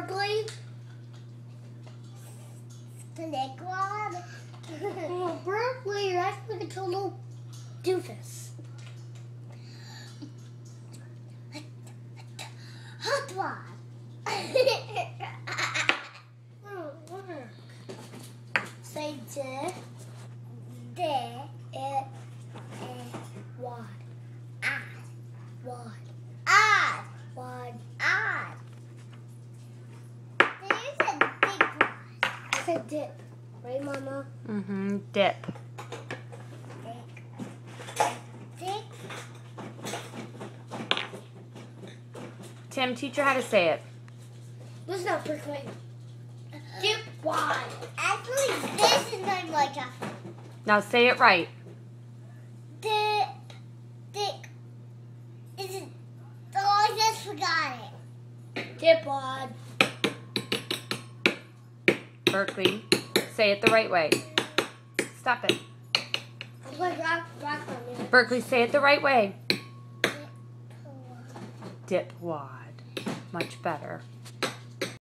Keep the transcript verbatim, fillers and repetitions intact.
Berkeley. DIPwad. Oh, Berkeley, you're acting like a total doofus. Hotwad. Say D, D, it, it, wad, add, wad, add, wad, add. There's a big one. I said dip, right, Mama? Mm-hmm. Dip. Dip. Dip. Tim, teach her how to say it. Listen up, Berkeley. DIPwad. Actually, this is not like a Now say it right. dip. Dip. Is it? Oh, I just forgot it. DIPwad. Berkeley, say it the right way. Stop it. I'm like rock, rock on me. Berkeley, say it the right way. DIPwad. DIPwad. Much better.